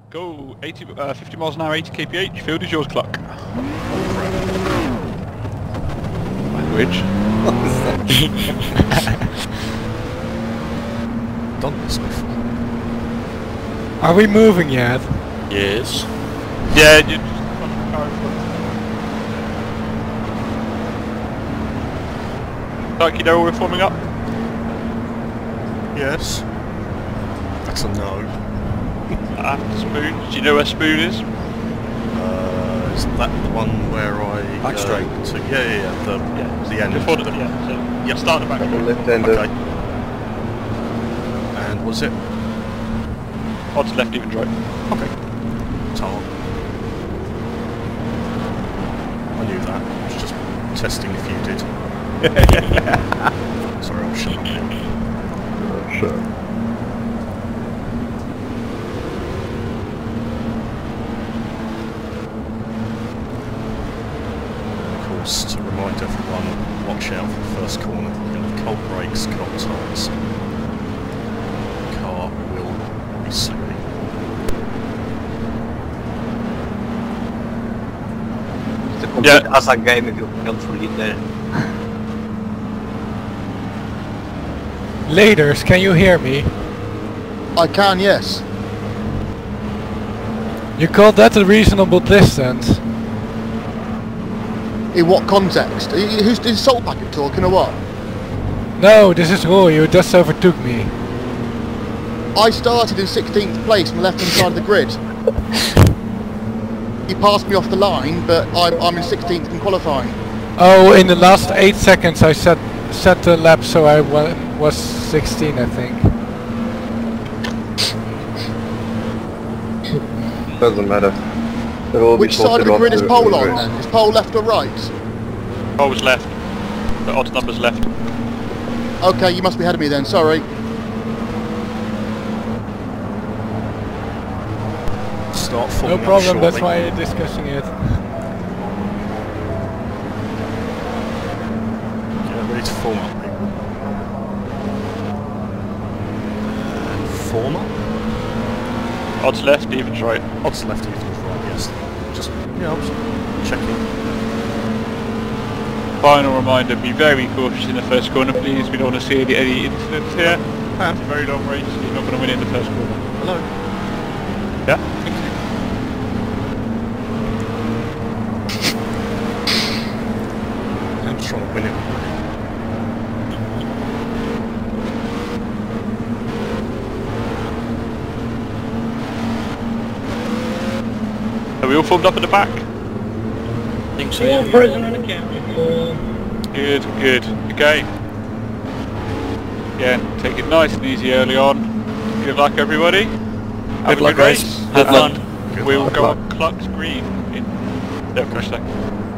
Go 50 miles an hour, 80 kph. Field is yours, Cluck. Language. What was that? Done this before. Are we moving yet? Yes. Yeah, you just Sakitto, we're forming up. Yes. That's a no. After Spoon. Do you know where Spoon is? Is that the one where I... Back straight. Yeah. The end. Before the, yeah, start the back. Left-hander. Okay. And was it? Odds left, even right. Okay. Tar. I knew that. I was just testing if you did. Sorry, I'll shut up now. Sure. Of course, to remind everyone, watch out for the first corner. You're going to have cold brakes, cold tyres. The car will be slippy. It's a complete Asa game if you can't read there. Leaders, can you hear me? I can, yes. You call that a reasonable distance? In what context? Who's is Salt Packet talking or what? No, this is Roy, you just overtook me. I started in 16th place on the left-hand side of the grid. He passed me off the line, but I'm in 16th in qualifying. Oh, in the last 8 seconds I set the lap so I was 16, I think. Doesn't matter. Which side of the grid is pole on then? Is pole left or right? Pole was left. The odds numbers left. Okay, you must be ahead of me then, sorry. Start No forming up problem, shortly. that's why you're discussing it. Get ready to form up, people. And form up? Odds left, evens right. Odds left, evens right, yes. Just, yeah, I was checking. Final reminder, be very cautious in the first corner, please. We don't want to see any incidents here. It's a very long race, you're not going to win in the first corner. Hello. Yeah? Thank you. I'm just trying to win it. Are we all formed up at the back? I think so, yeah. Good. Okay. Again, take it nice and easy early on. Good luck, everybody. Have a Good luck, good race. guys. Good luck. We'll go on Cluck's green in there for a second.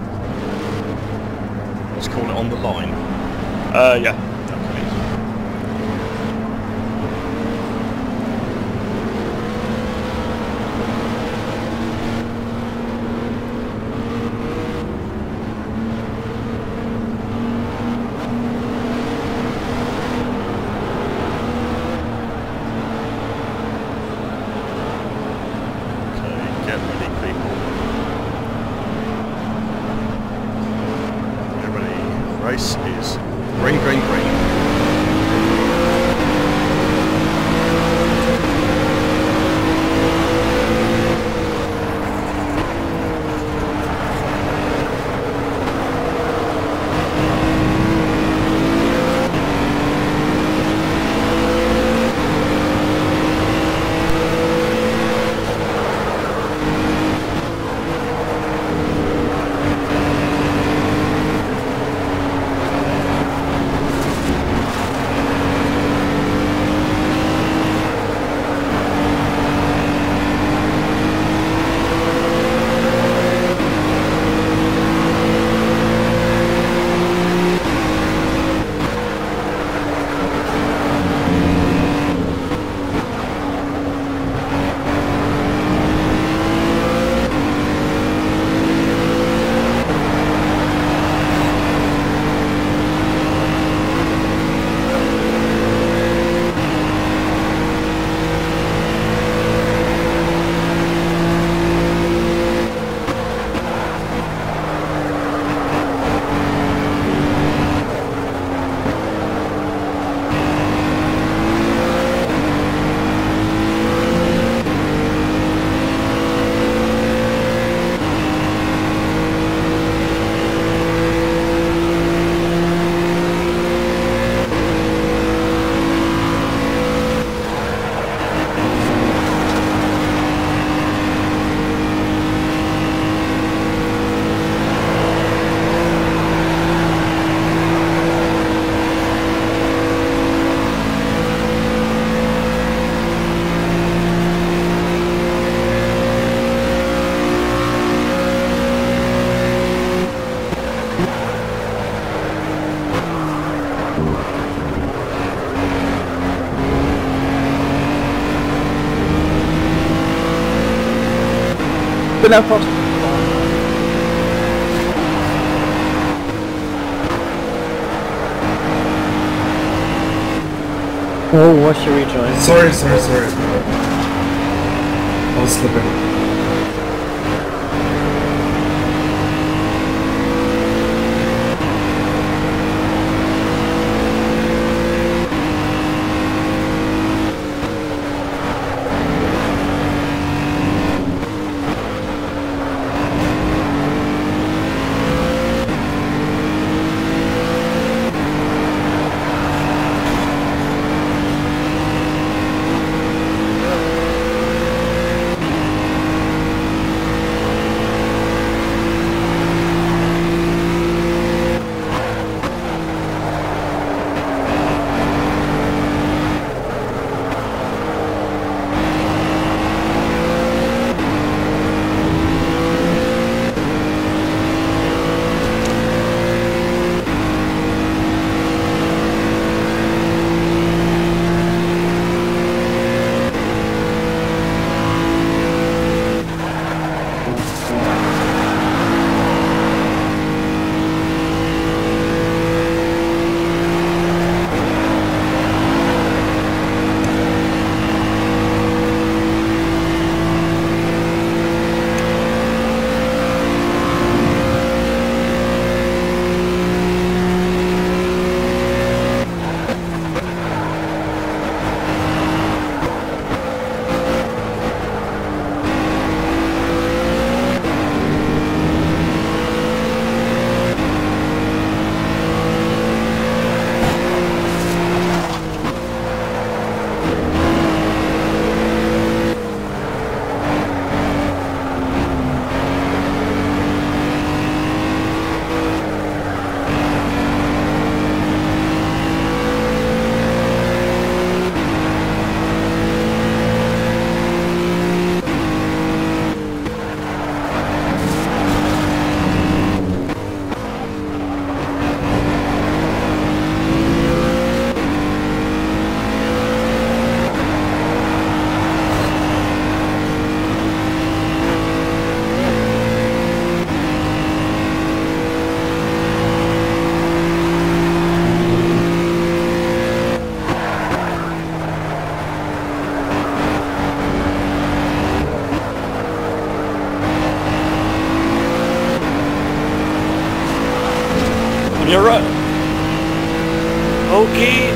Let's call it on the line. Yeah. Get ready, people. Get ready. Race is green. Good enough, Fox. Oh, what's your rejoin? Sorry. I was slipping. You're right. Okay.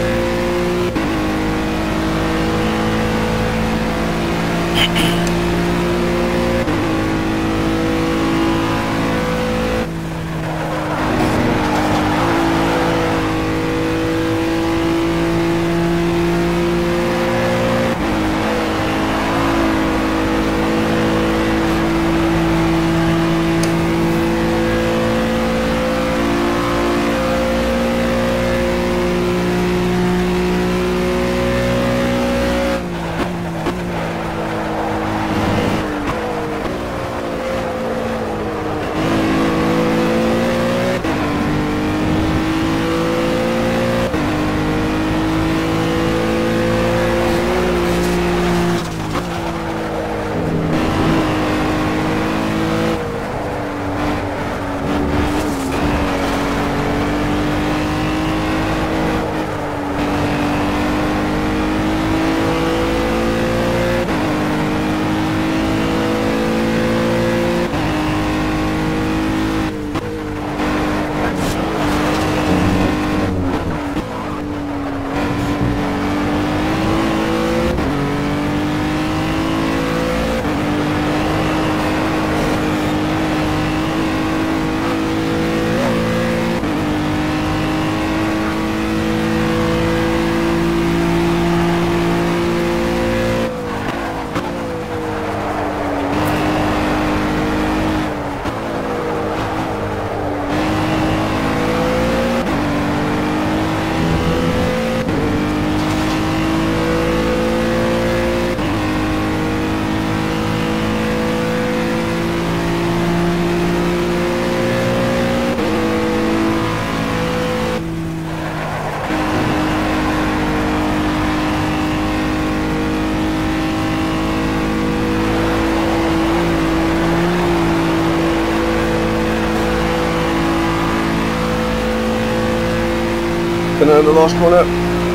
corner and the last corner.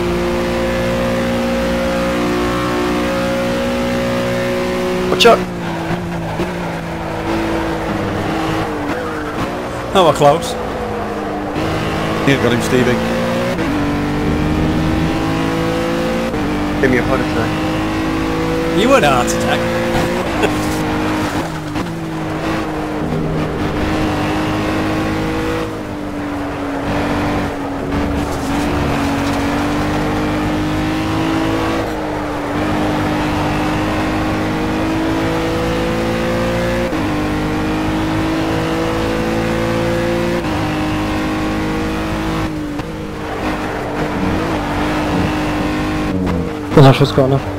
Watch out! Oh, we're close. You've got him, Stevie. Give me a heart attack. You had a heart attack. Za wszystko, no.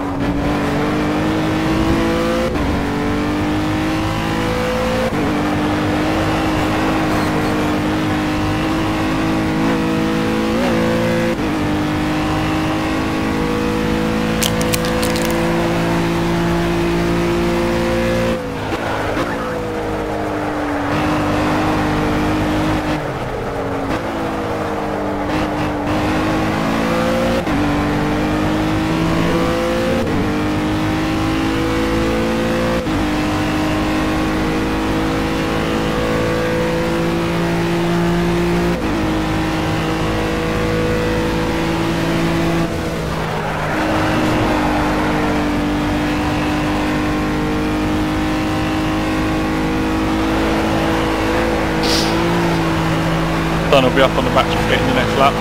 Don will be up on the back straight in the next lap.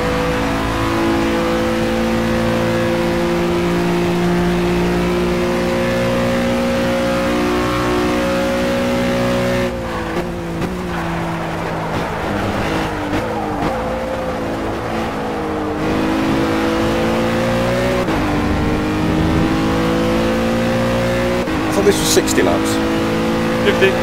I thought this was 60 laps. 50.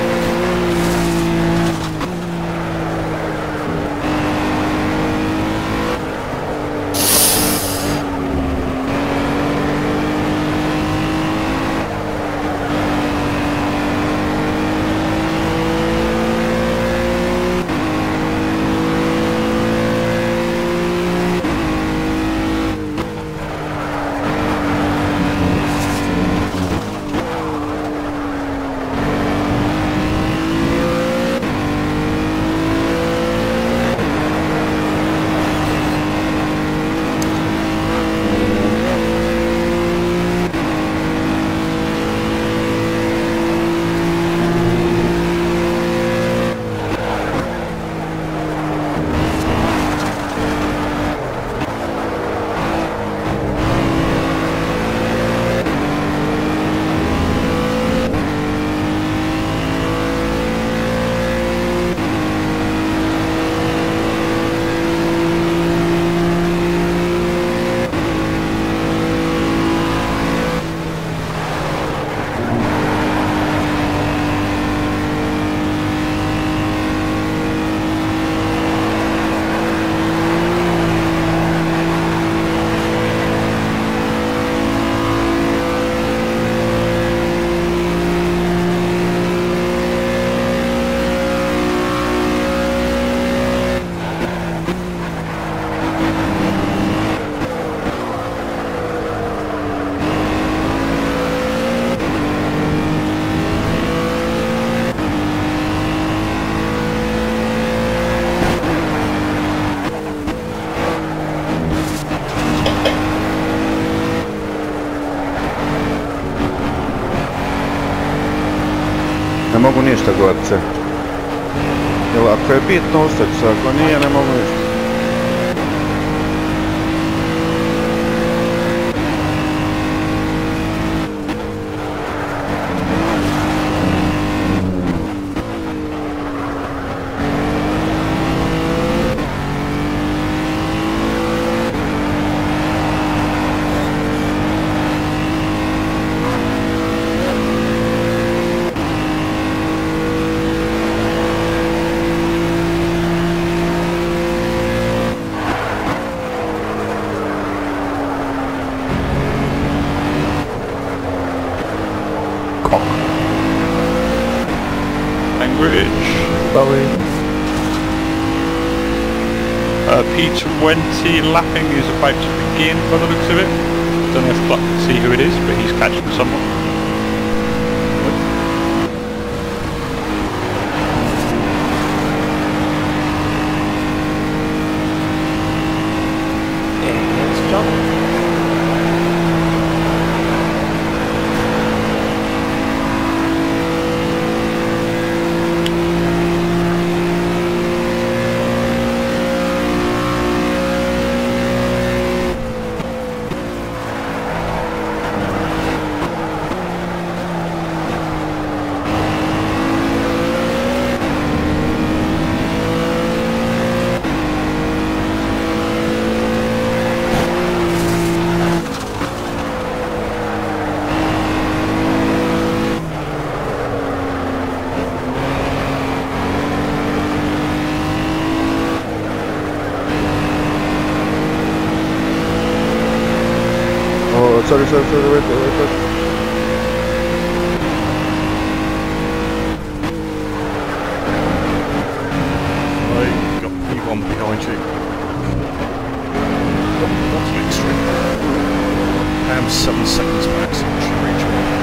Ne mogu ništa gorce. Jel ako je bitno ustać, ako nije ne mogu ništa. P20 lapping is about to begin by the looks of it. Don't know if Clark can see who it is, but he's catching someone. Sorry, wait. I got P1 behind you. What's next string? I'm 7 seconds back, so I should reach one.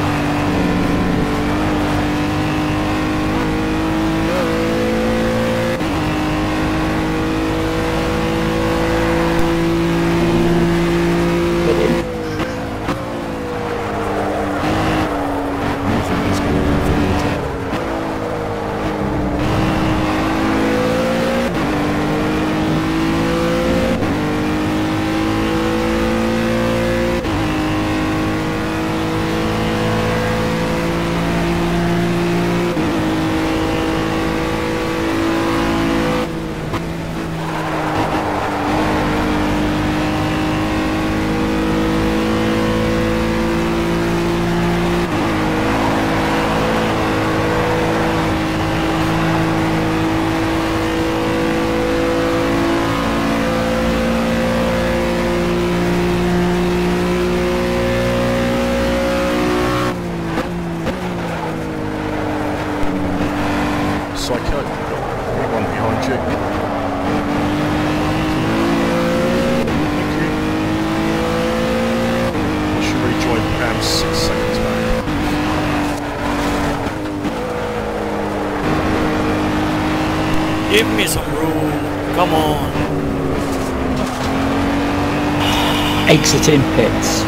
Sakitto, got one behind you. Thank you. I should rejoin Pam 6 seconds back. Give me some room. Come on. Exiting pits.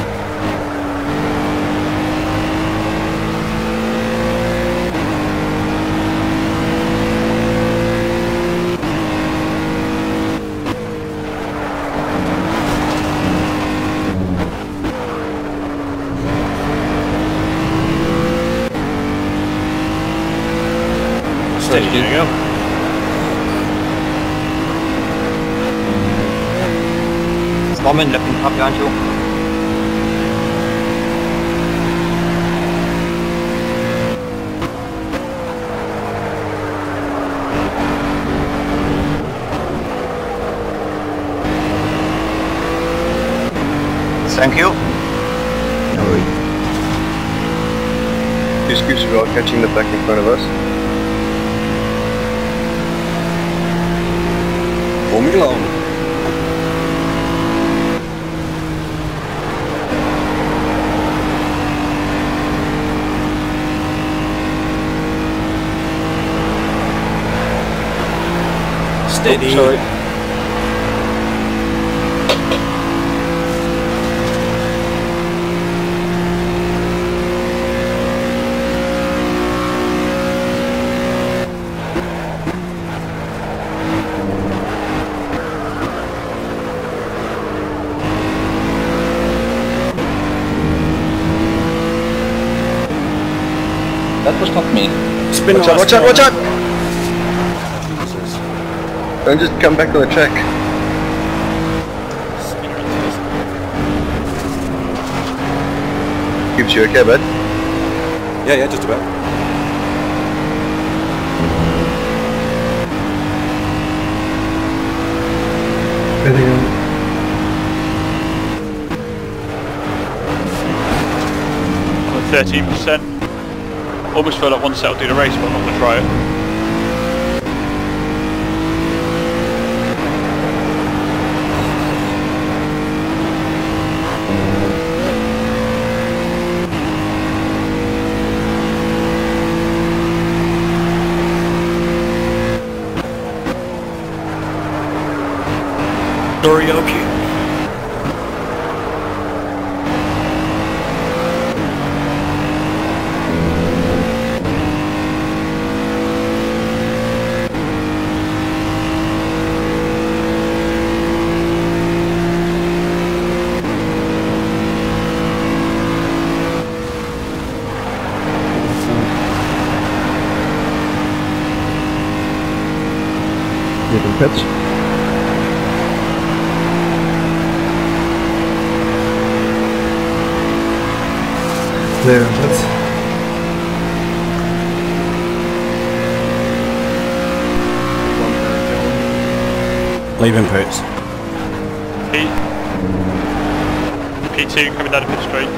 Steady, there you go. Stormen looking up behind you. Thank you. Excuse me about catching the back in front of us. Formula 1. Steady. Oh, sorry. That was not me. Spin Watch out! Don't just come back on the track. Keeps you okay, bud? Yeah, just about. On 13%. Almost felt like one set will do the race, but I'm not going to try it. Dorioki. Leaving pits. Leaving pits. Leaving pits. P2 coming down the pit straight.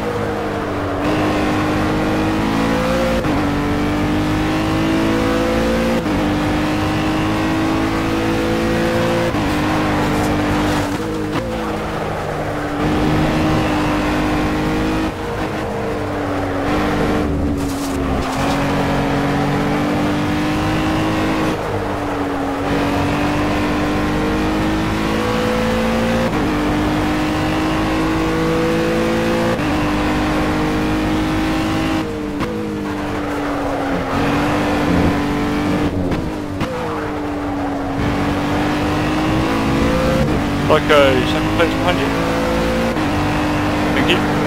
Like a second place behind you. Thank you.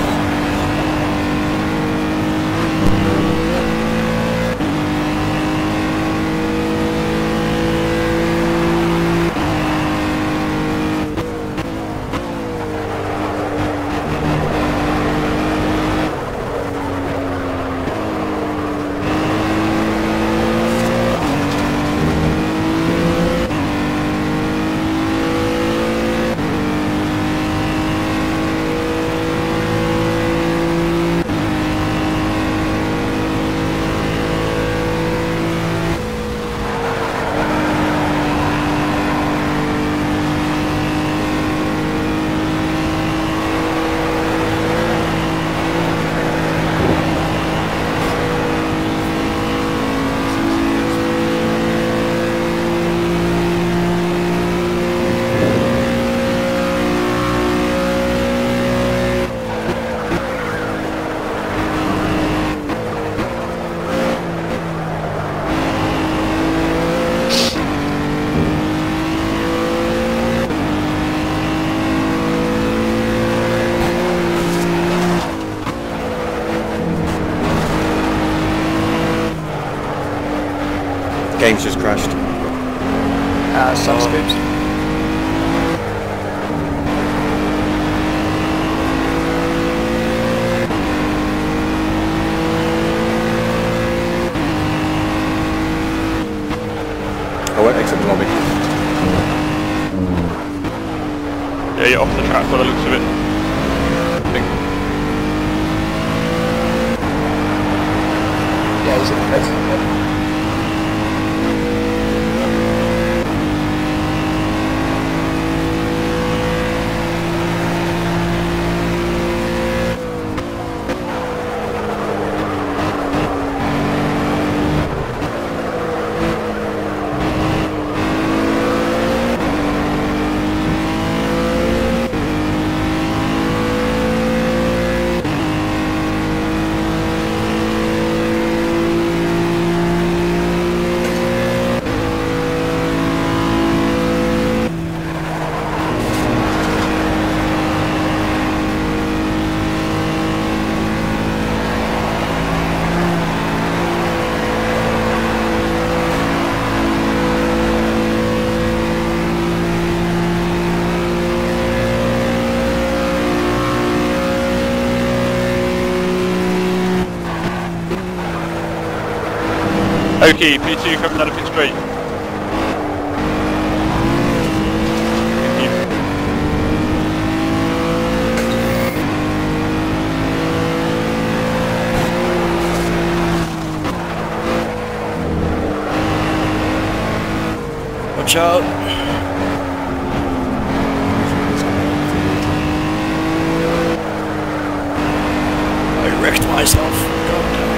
Game's just crashed. Some scoops. I won't exit the lobby. Yeah, you're off the track by the looks of it. I think. Yeah, he's in the pits. Okay, P2 coming down the pit straight. Thank you. Watch out. I wrecked myself. God damn.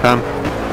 Pam.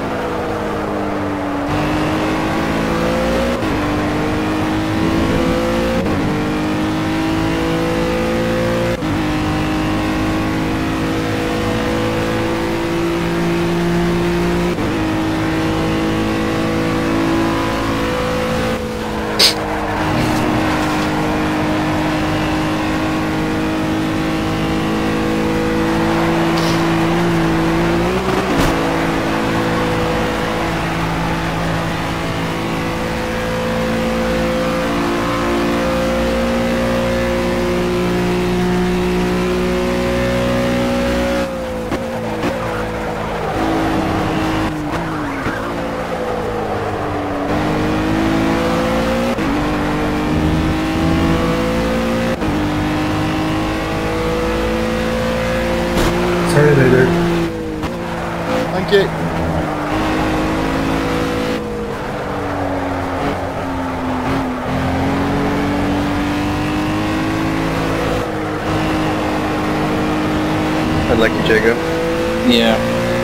Sorry later. Thank you. Unlucky Jago. Yeah.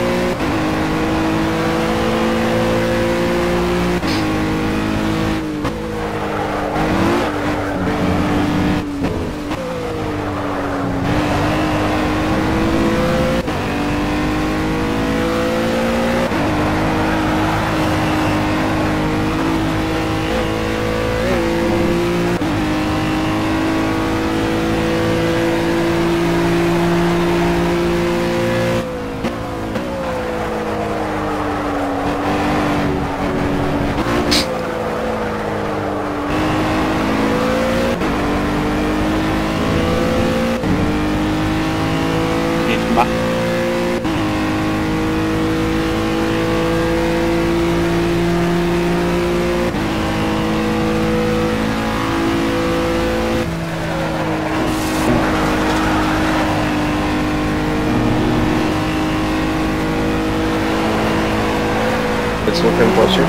It's looking positive.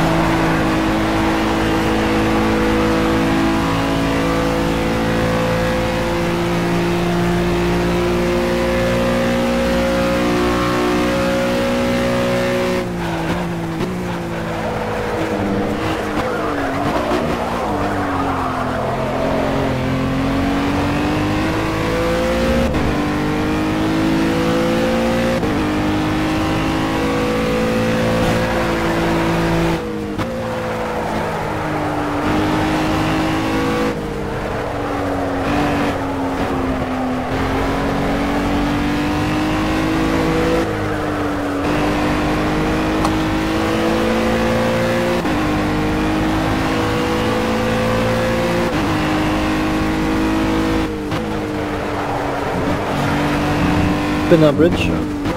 Been on bridge.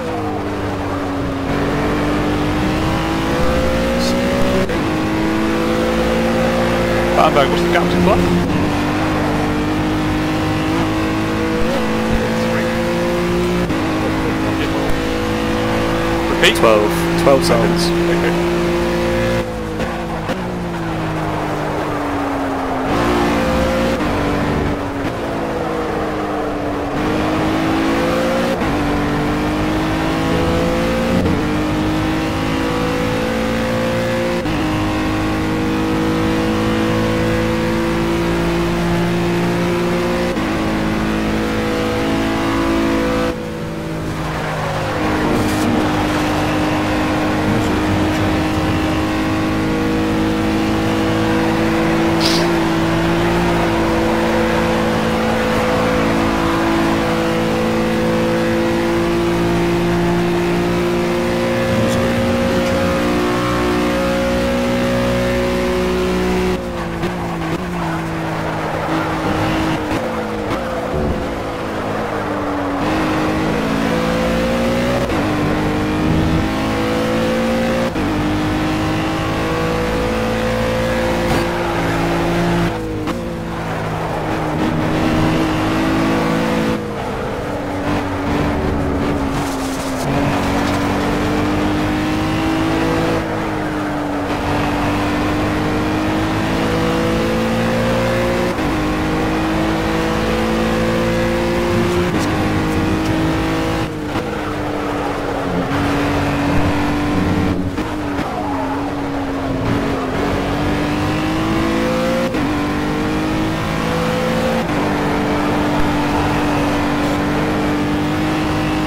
Battenberg, what's the gap to Clough? 3. Repeat? 12 seconds. Okay.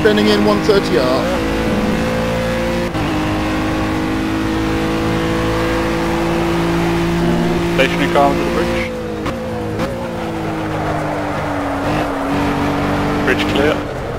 Spinning in 130R. Stationary car under the bridge. Bridge clear.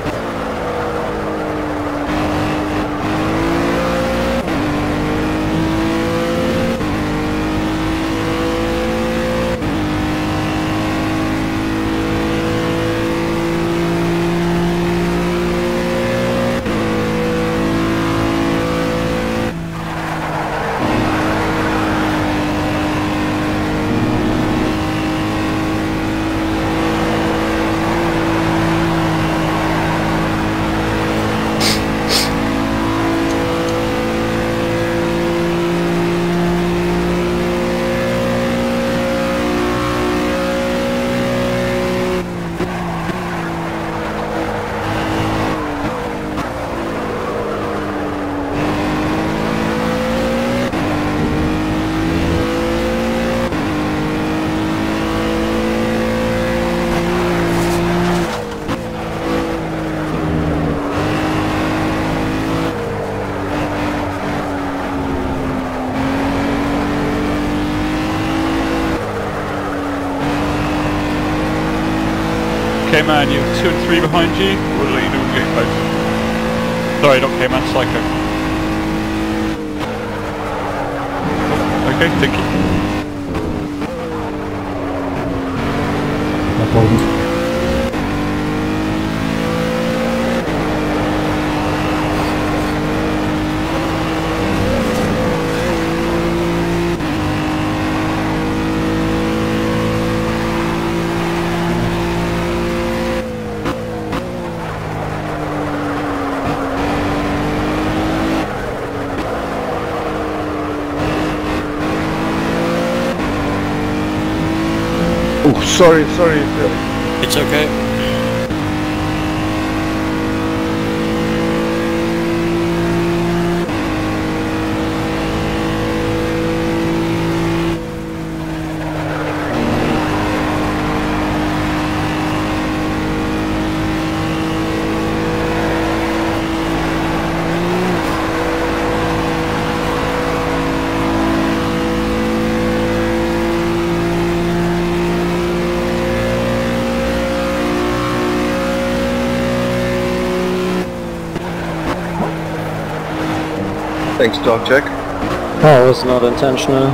K-Man, you have 2 and 3 behind you. We'll let you know when we get close. Sorry, not K-Man, Psycho. Okay, thank you. No problem. Oh, sorry. It's okay. Thanks, dog check. Oh, it was not intentional.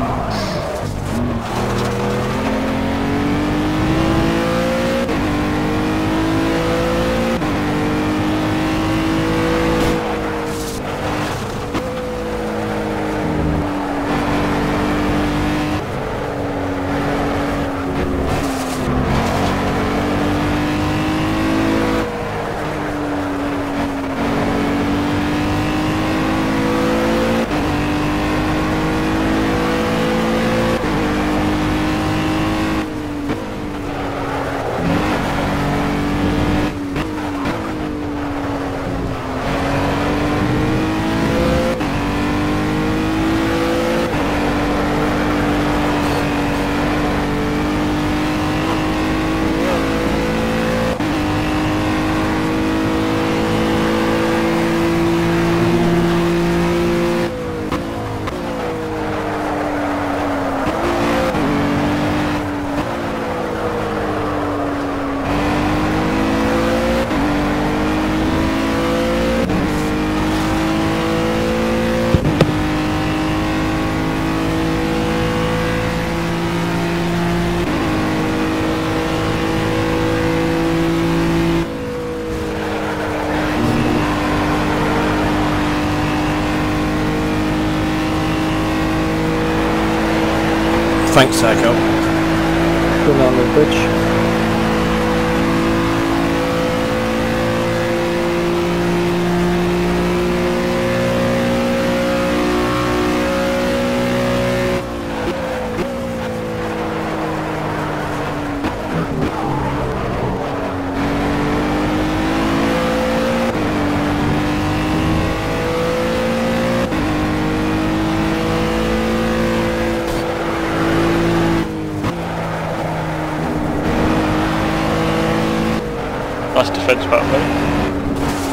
Thanks, Sakitto. Still on the bridge. Nice defence back there.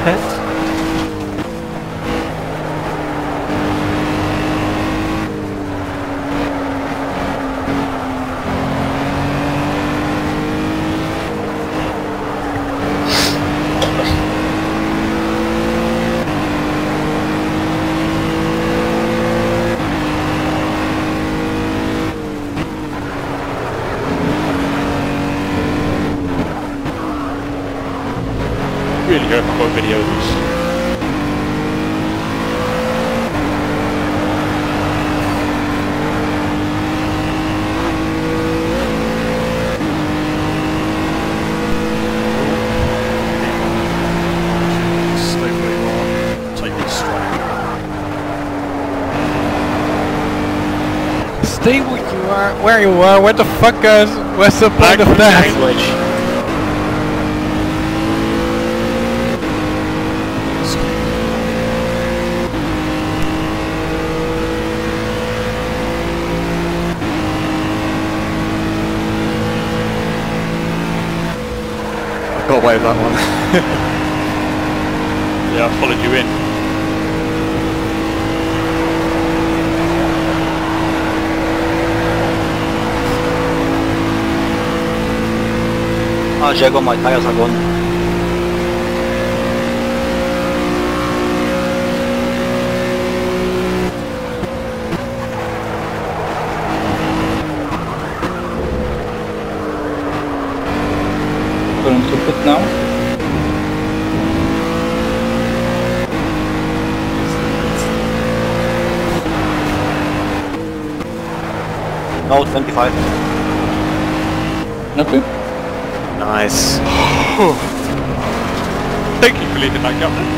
pet? Really hope I've got videos. Stay where you are. Take it straight. Stay where you are. What the fuck, guys? What's the point of that? Got away with that one. Yeah, I followed you in. Ah, Jago, my tires are gone. Going to put now. No, 25. Okay. Nice. Thank you for leading that gap then.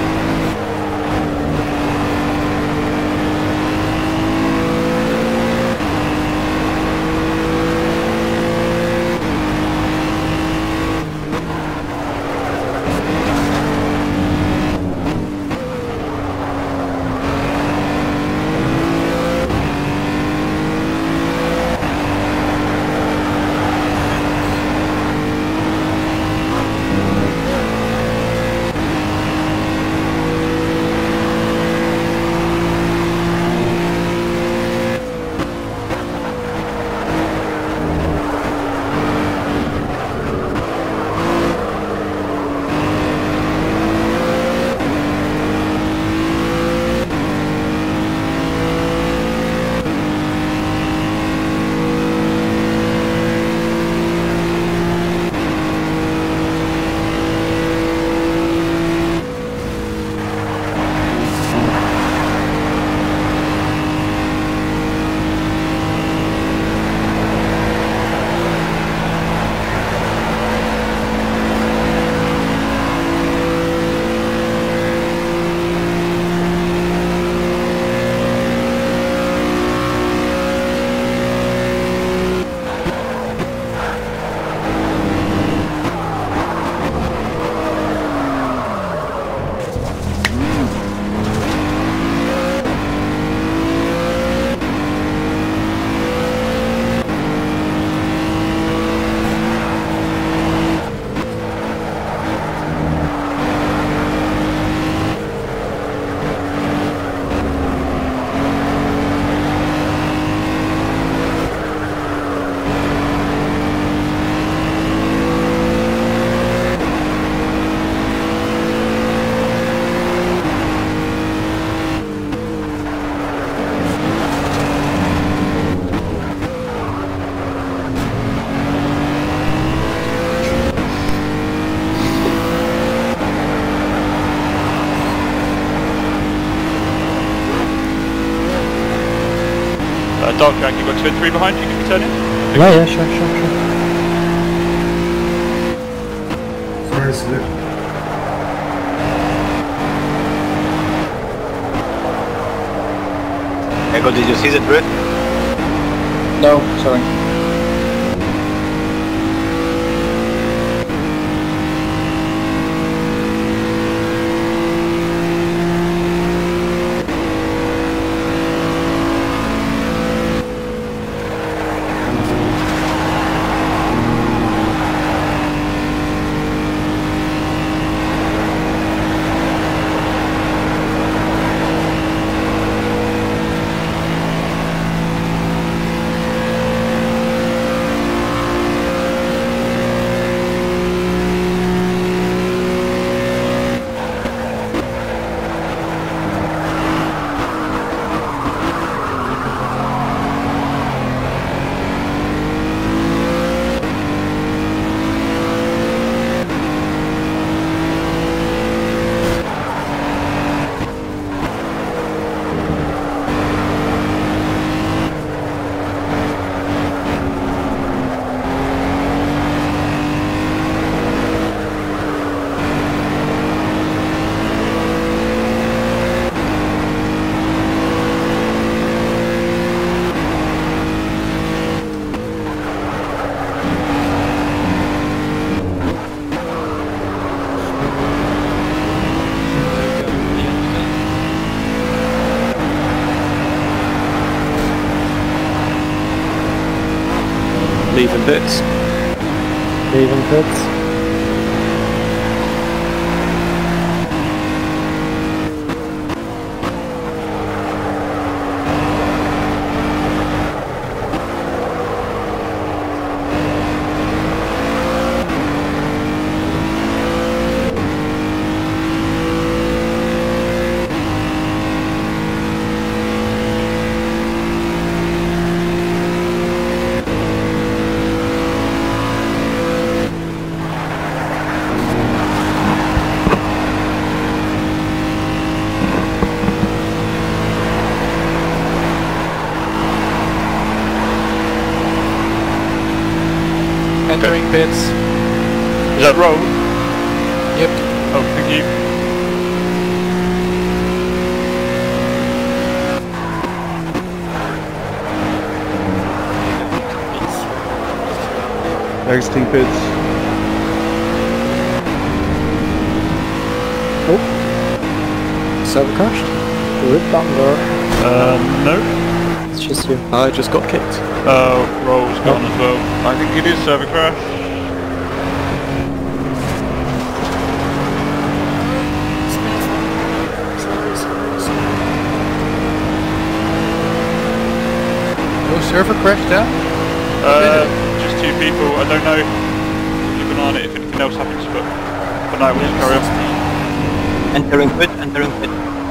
Dark Jack, you've got 2 and 3 behind you, can you turn in? Yeah, sure. Sorry, slip. Echo, did you see the drift? No, sorry. Leaving bits. Leaving pits. Entering pits. Is that roll? Yep. Oh, thank you. Exiting pits. Server crashed? Rip button door. No. It's just you. I just got kicked. Roll's gone as well. I think it is server crash. No server crash down? Just 2 people. I don't know. Keep an eye on it if anything else happens, but for now we'll just carry on. Entering pit, entering pit.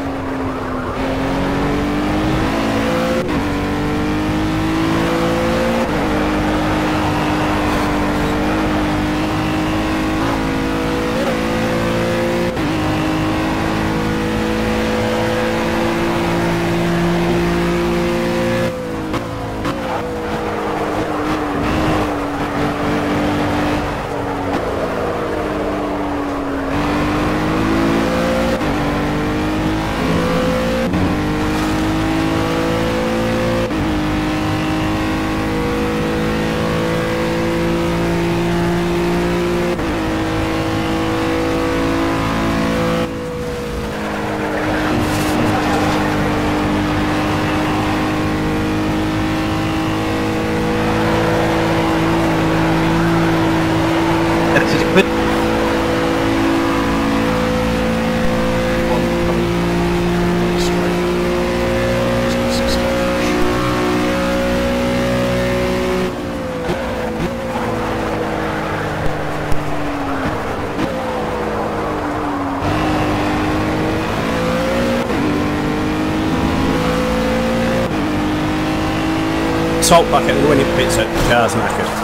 Salt bucket and when it pits it, the car's knackered.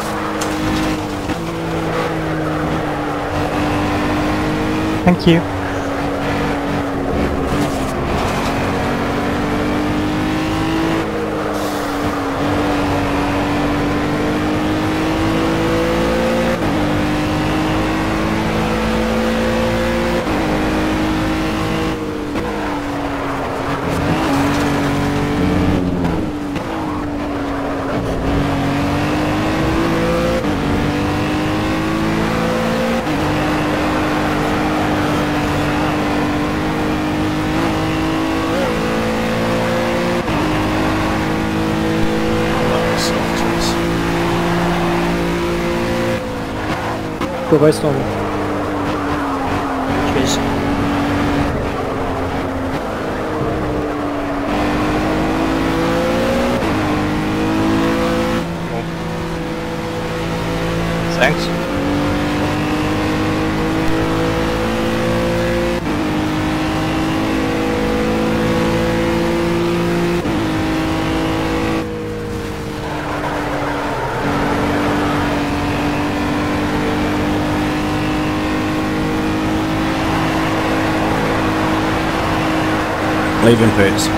Thank you. Go by Stormy. Cheers. Thanks. Leaving pits.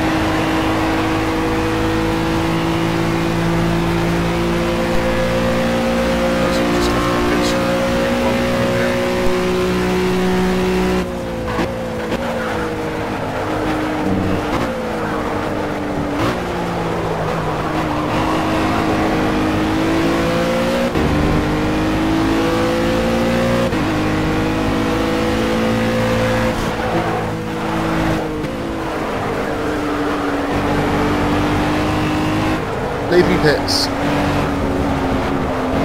Leaving pits.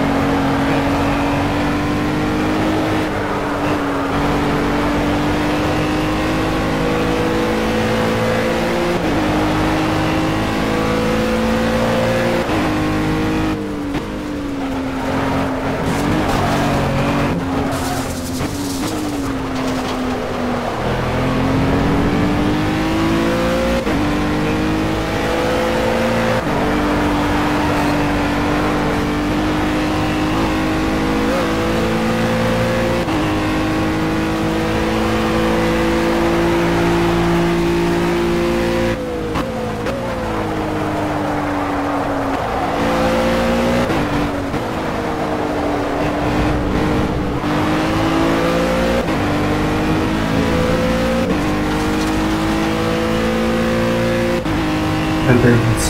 Improvements.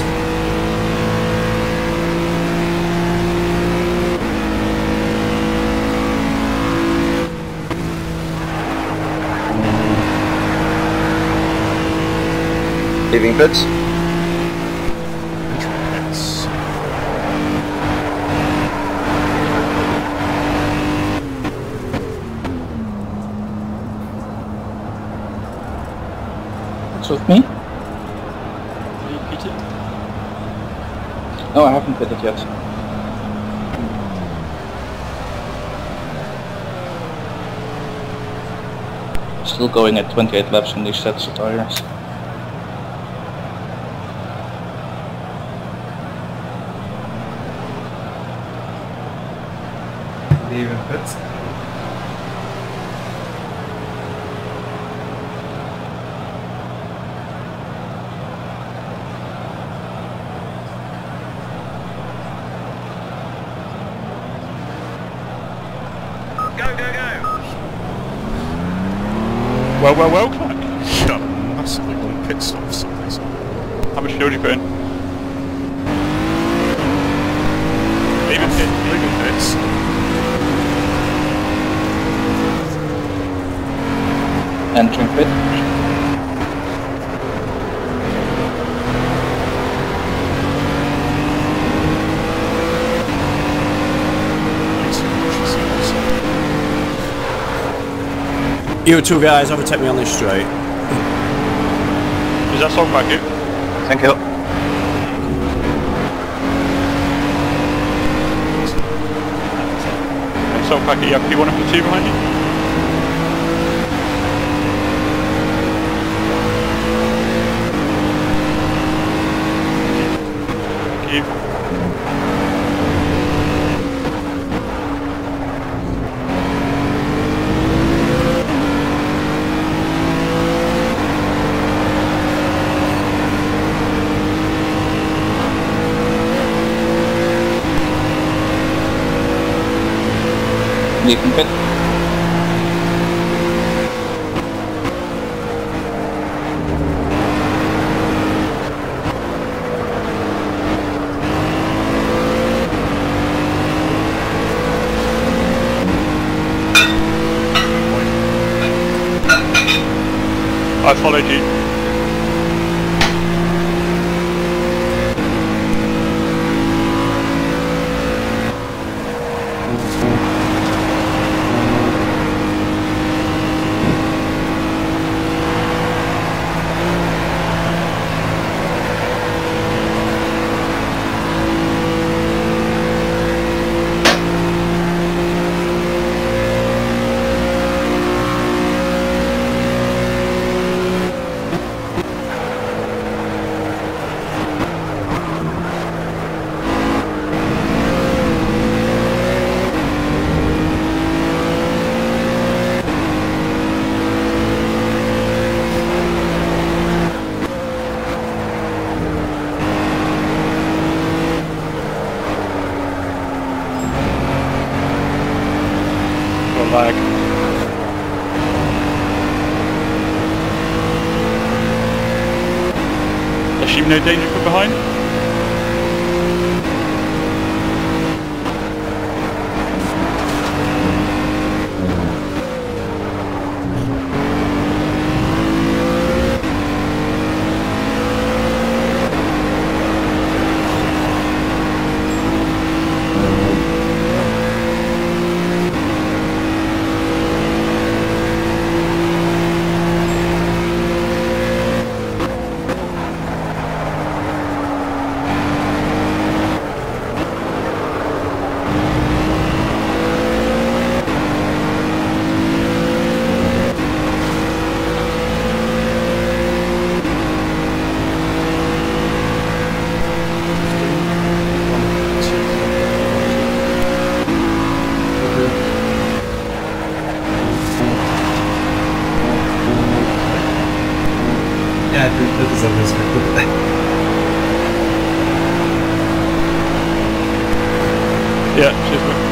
Leaving pits. Pits. What's with me? No, I haven't pitted yet. Still going at 28 laps on these sets of tires. Leaving pits. Well, Clark. Shut up. Massively long pit stop for some reason. How much fuel did you put in? Leaving Pits. Entering pit. You two guys overtake me on this straight. Is that song back here? Thank you. Salt packet, you have P1 and P2 behind you? Thank you. Leaving pit. I followed you. Lag. Assume no danger from behind? Yeah, cheers mate.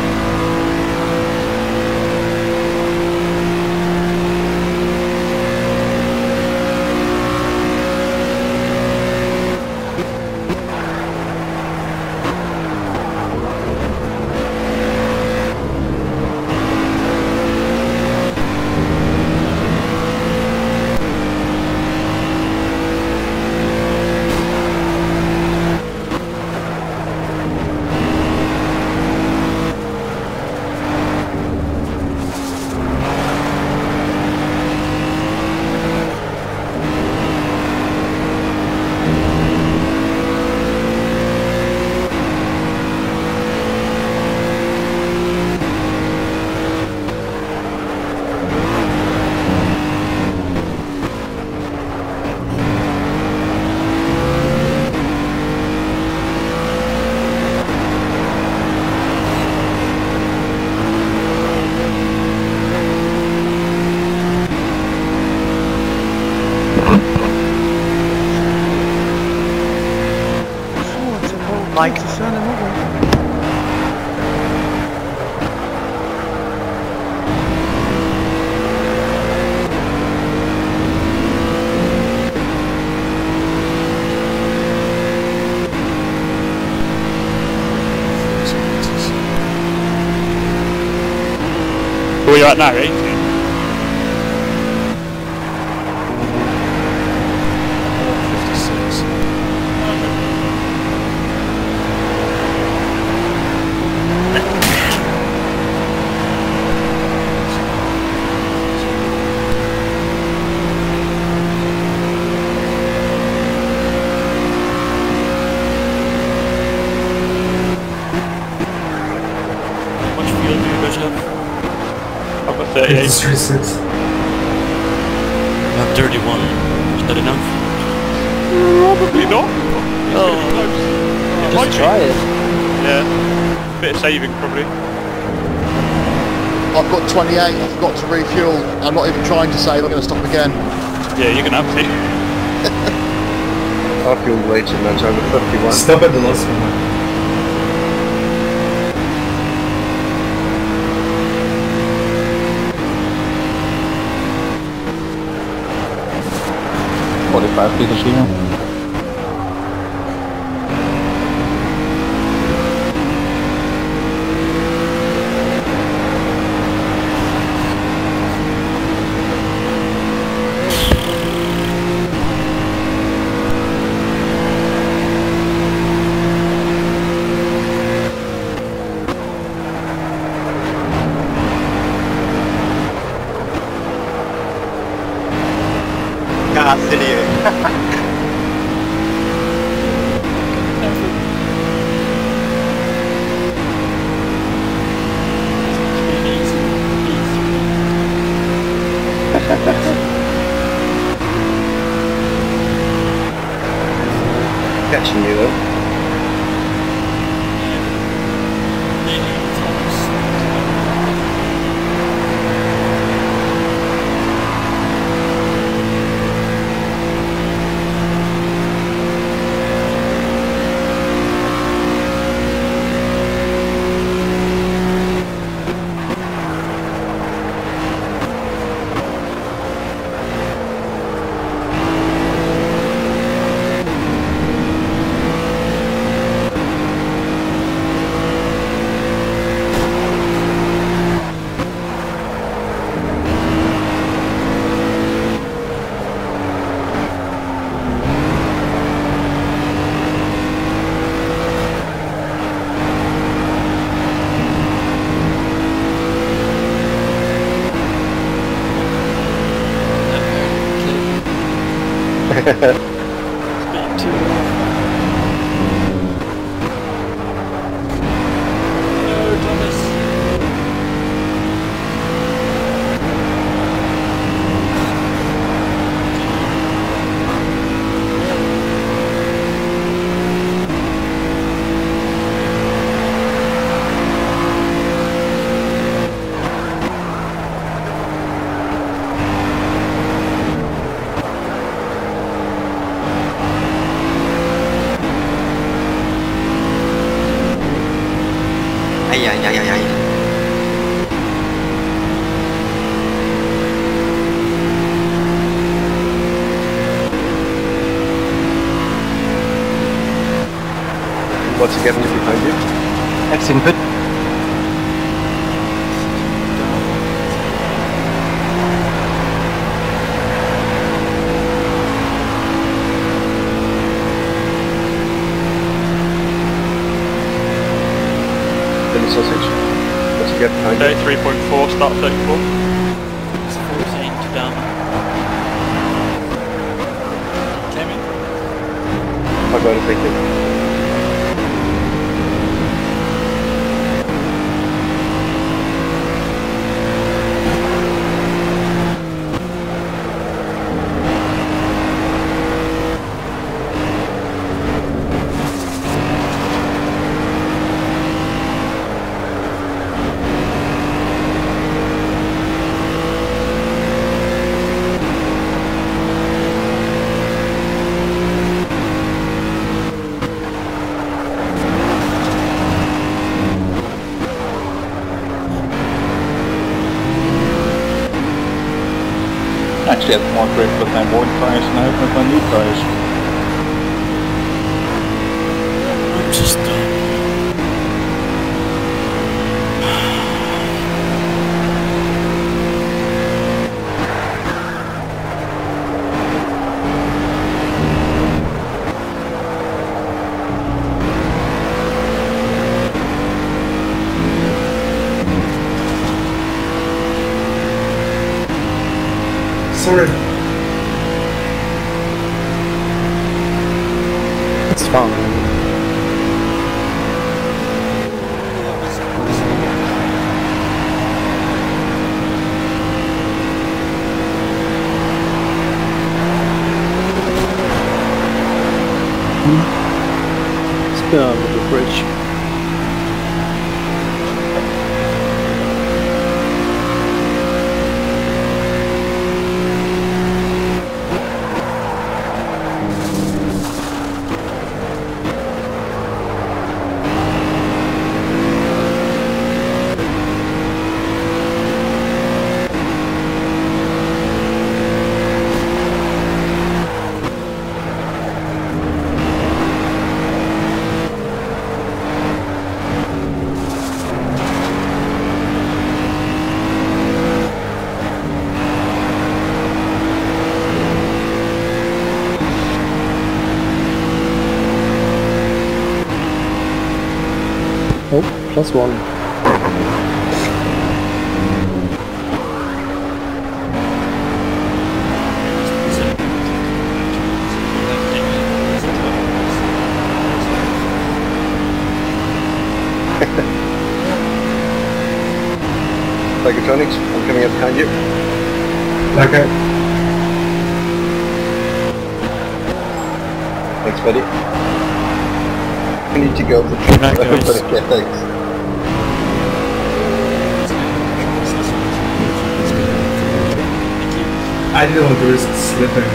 Mike. Where are you at now, 18? How much fuel do you guys have? I've got 38. I have 31. Is that enough? Probably not. Oh. Just try it. Yeah. Bit of saving, probably. I've got 28, I forgot to refuel. I'm not even trying to save, I'm going to stop again. Yeah, you're gonna have to. I feel way too much over 51. Stop at the last one. 45 liters here. Ah, silly. Catching you though. What's he getting behind you? X input. Little sausage. What's he getting behind you? 33.4, start 34. It's 14 to down. Came in. I'll go to take it. actually had more grip with my worn tyres than I have with my new tyres. I'm just done. Sorry. It's fine. Let's go over the bridge. Oh, +1. Psychotronics, I'm coming up behind you. Okay. Thanks, buddy. We need to go for Nice, guys. Okay, thanks. I didn't want to risk slipping.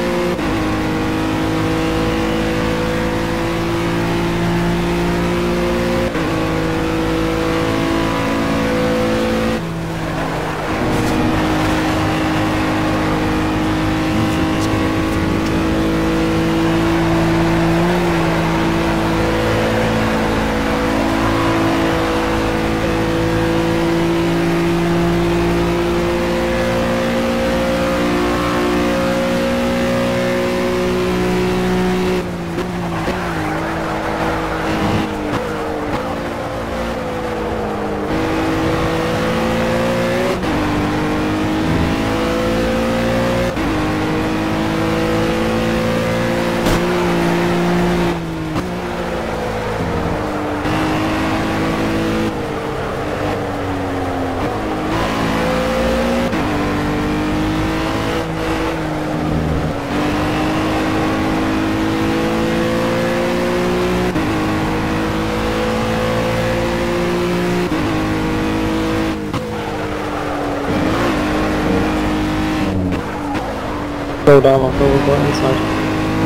Go down, I'll go inside.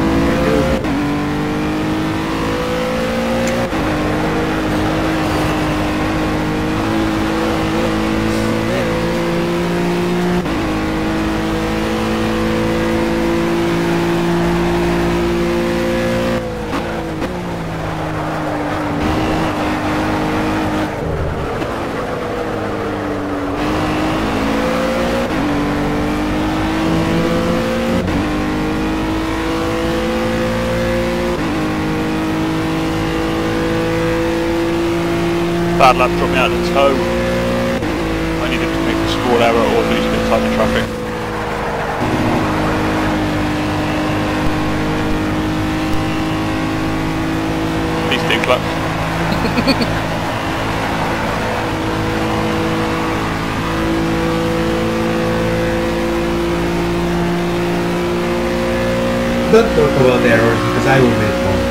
Bad lad dropped me out of the tow. I needed to make a small error or lose a bit of time in traffic. Please do clap. Don't talk about errors because I will make one.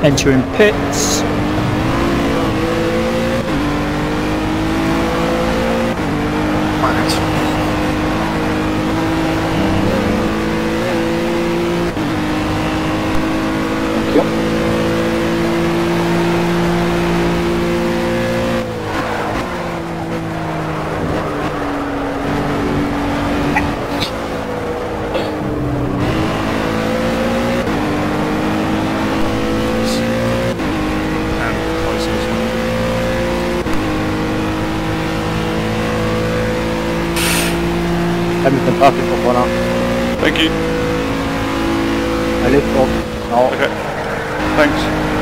Entering pits. Everything perfect for one up. Thank you. I live for. No. Okay. Thanks.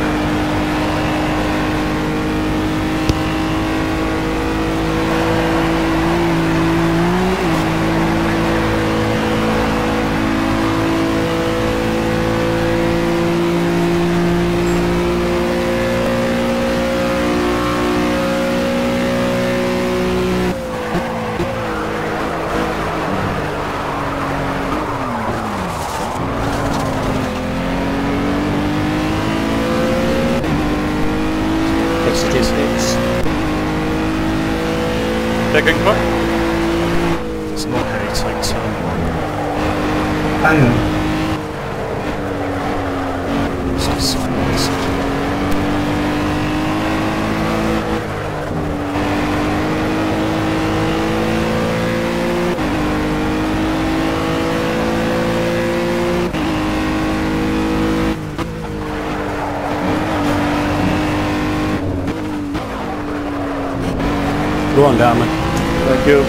Second car? It's not how you take turn one. Hang on. It's just sideways. Go on, down, man. Thank you.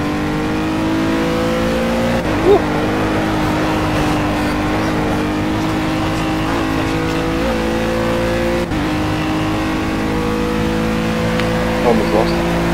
Almost lost.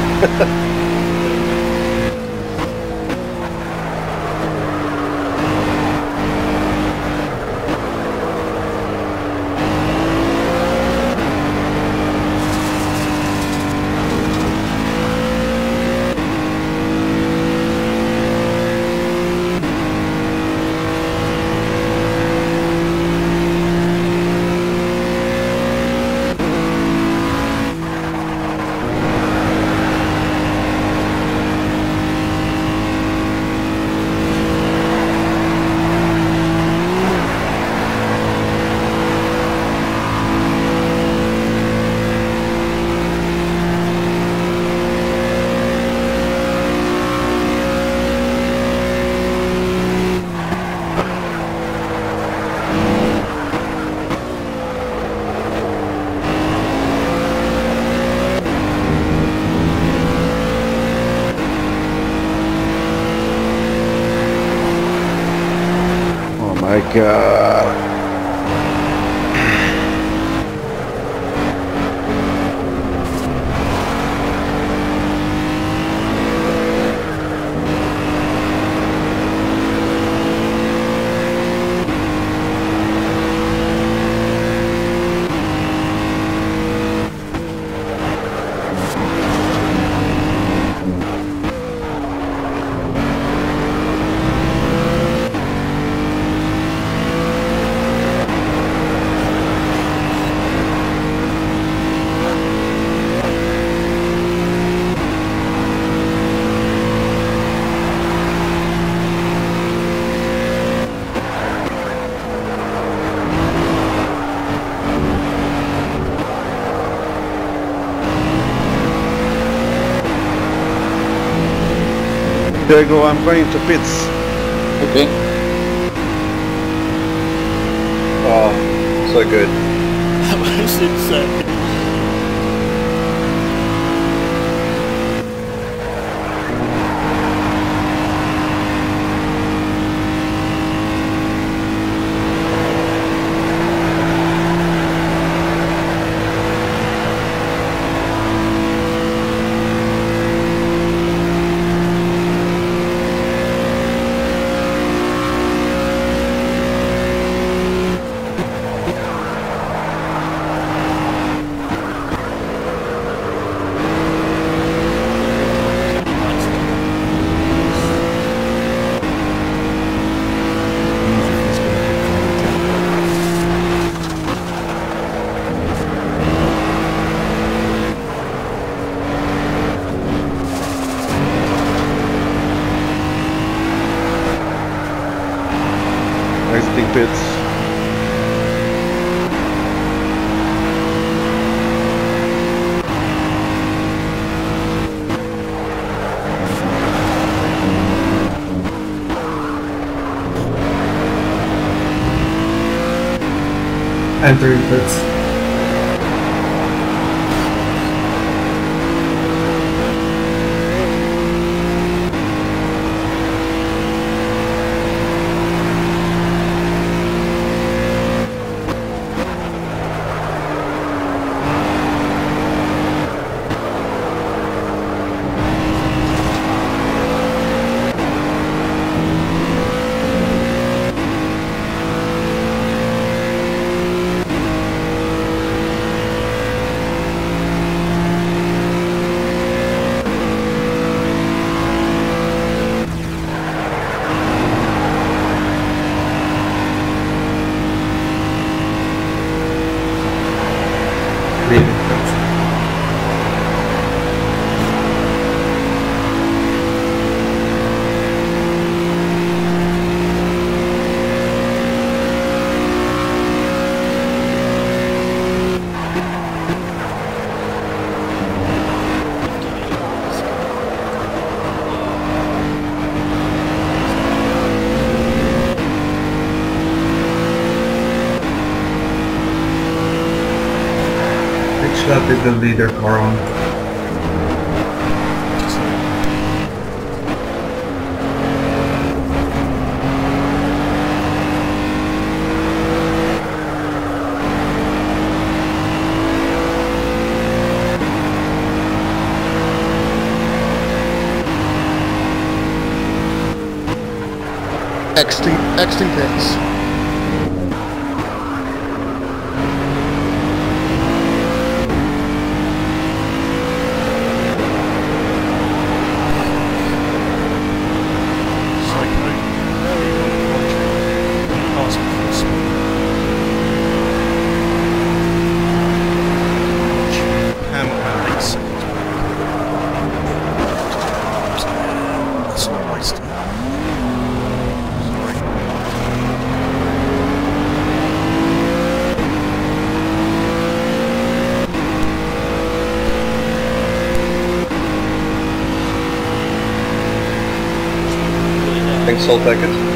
My God. Diego, I'm going to pits. Okay. Oh, so good. That was insane. Exiting pits. Entering pits. Which lap is the leader car on? Exiting pits. Thanks, salt packet.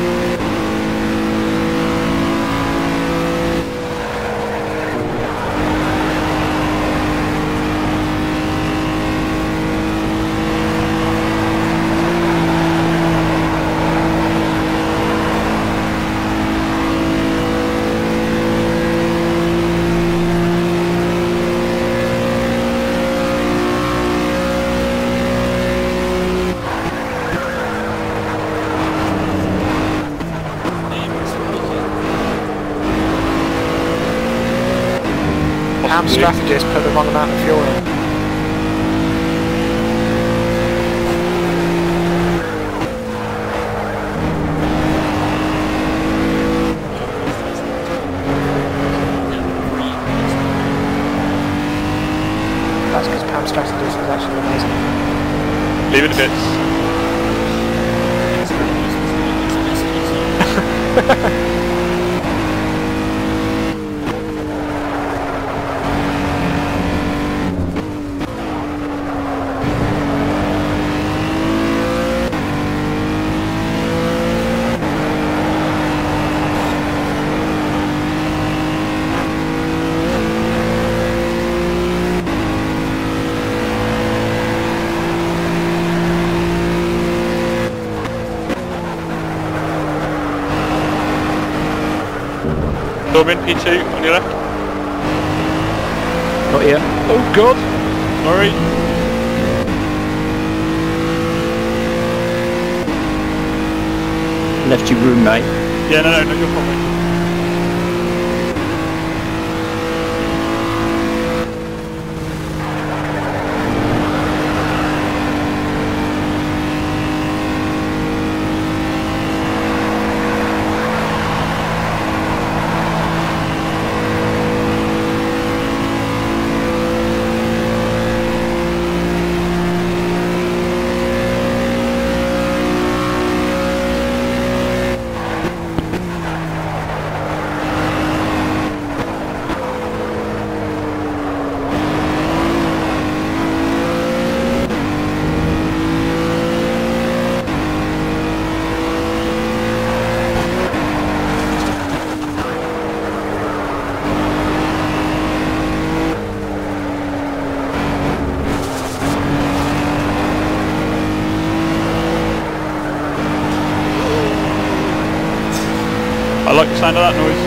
Ham's strategy is put the wrong amount of fuel in. That's because Pam's strategy is actually amazing. Leave it a bit. Norman, P2 on your left. Not yet. Oh god! Alright. Left you room, mate. Yeah, no, not your problem. I like the sound of that noise.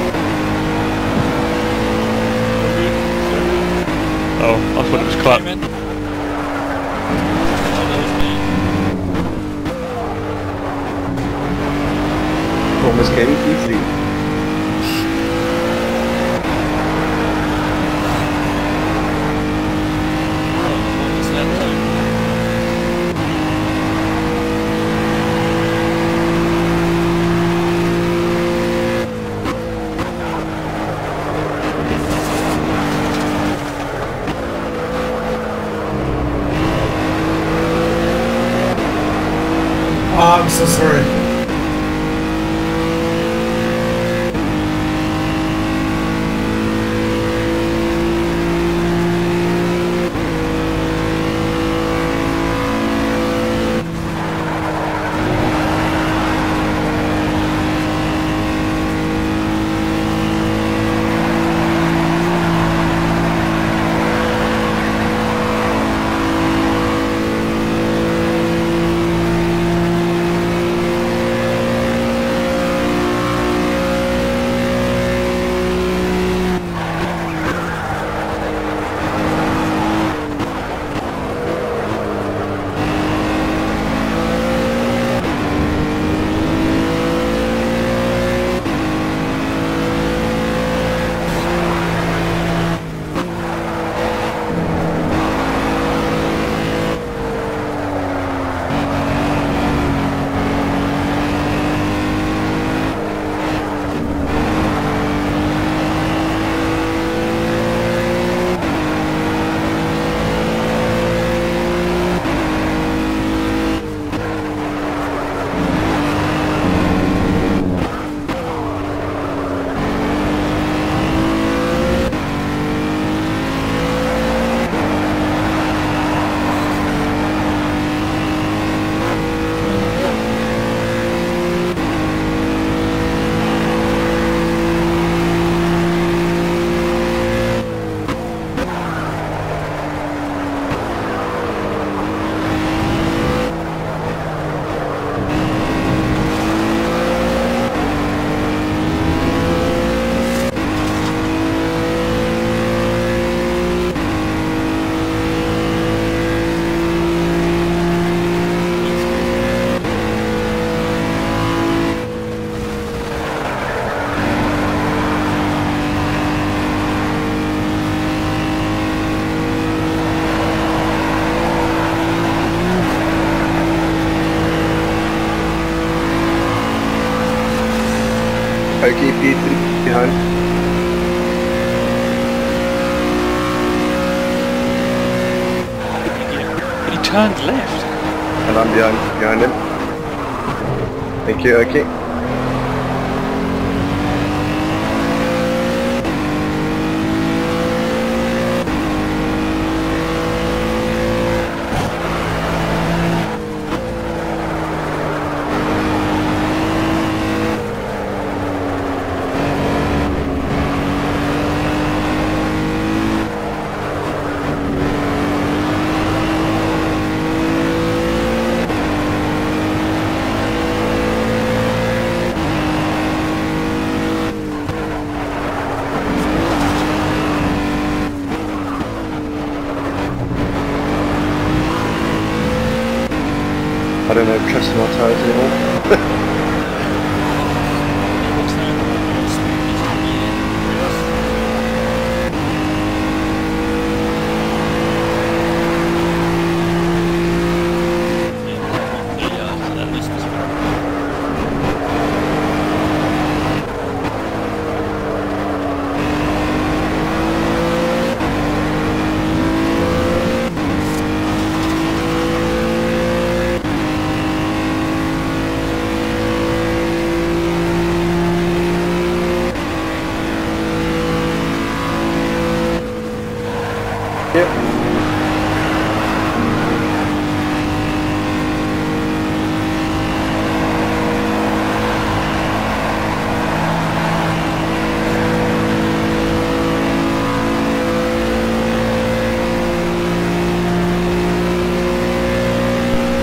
Oh, I thought it was clap. Almost getting P3. Oh, I'm so sorry. Okay, P3 behind. He turned left. And I'm behind him. Thank you, okay. I don't know, trust my tyres anymore.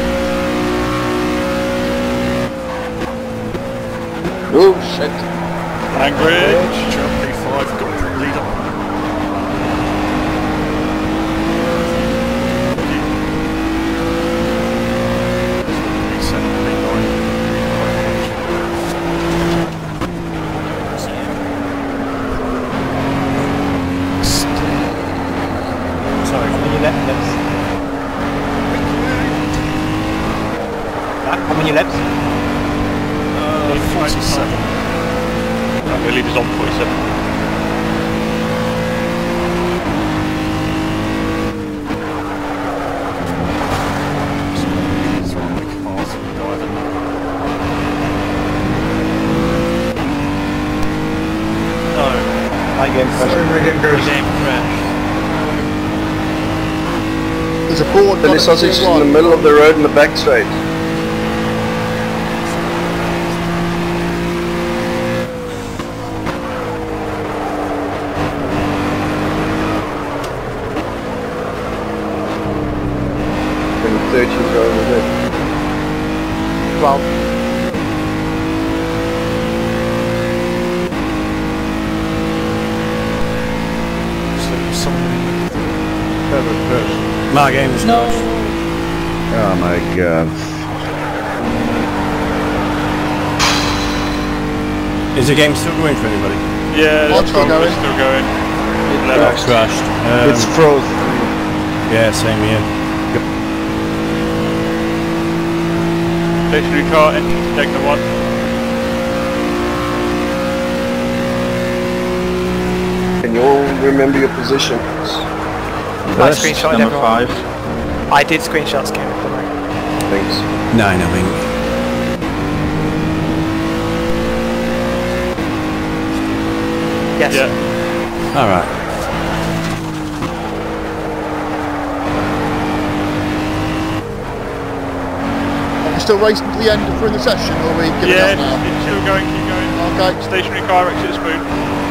Oh shit. Anchorage. GT5 got the leader. Reset P9. Sorry, how many laps? How many laps? 47. I believe it's on 47. Game crash. There's a board. The sausage is in the middle of the road in the back straight. And 13 over there. 12. My game is No. Oh my god. Is the game still going for anybody? Yeah, I'm still going. still going. It's crashed. It's frozen. Yeah, same here. Stationary car, engine detector 1. Can you all remember your positions? I screenshotted Number everyone. 5. I did screenshots, Kim. Don't worry. Thanks. 9, I think. Yes. Yeah. Alright. Are we still racing to the end for the session, or are we giving Yeah, up now? it's still going, keep going. Okay. Stationary car, exit spoon.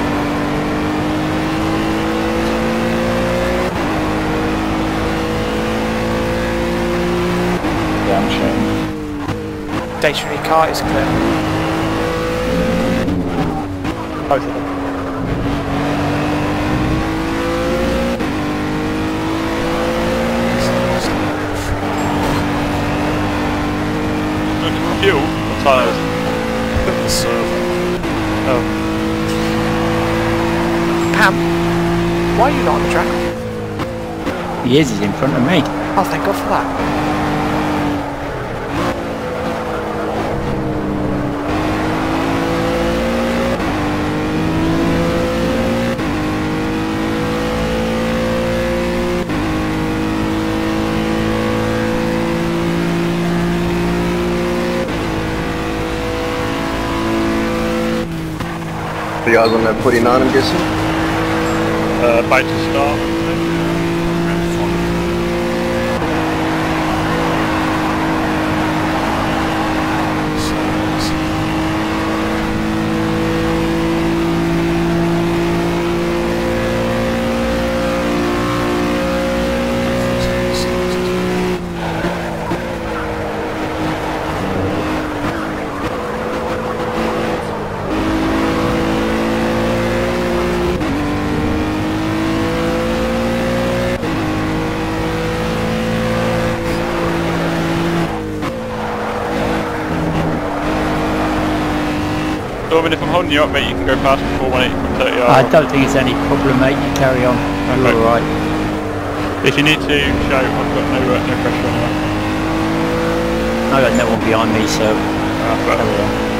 Damn shame. Stationary car is clear. Both of them. Fuel or tyres? The server. Oh. Pam, why are you not on the track? He is, he's in front of me. Oh, thank God for that. You guys on that 49, I'm guessing? About to start. So, I mean, if I'm holding you up, mate, you can go past before 180 from 30 I don't think it's any problem, mate. You carry on. You're Okay. alright. If you need to shout, I've got no pressure anyway. I got no one behind me, so But carry on.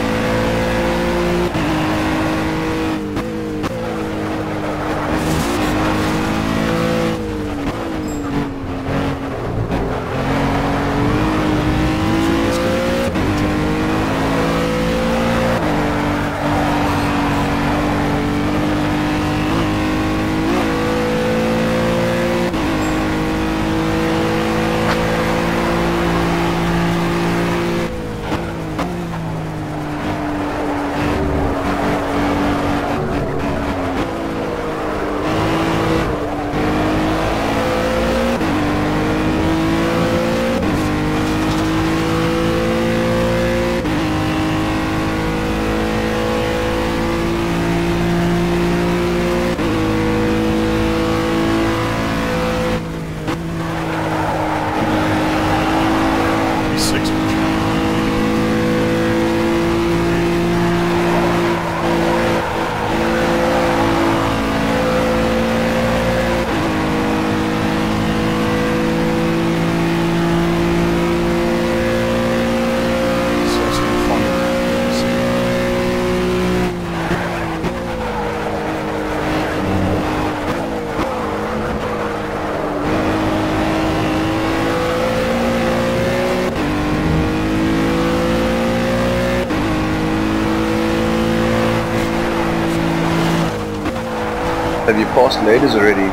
Have you passed ladies already?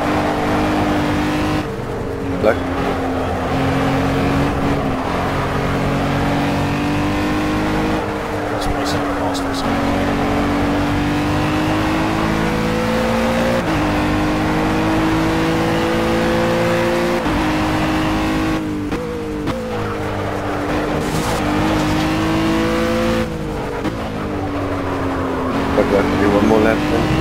Black? That's what I said last or something. But do I have to do one more lap then?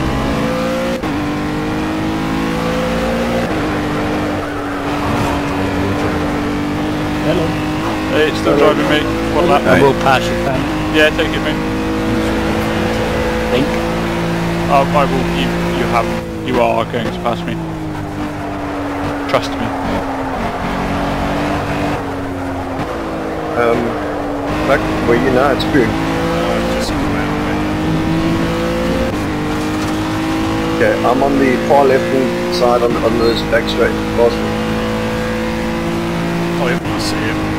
Hello. Hey, it's still driving me. One lap. I will pass you, Pam. Yeah, take it, mate. Think. I will. You are going to pass me. Trust me. Black, where you now? It's good. Just come out of Okay, I'm on the far left hand side on this back straight. Fast. it. Oh, yeah, I see it.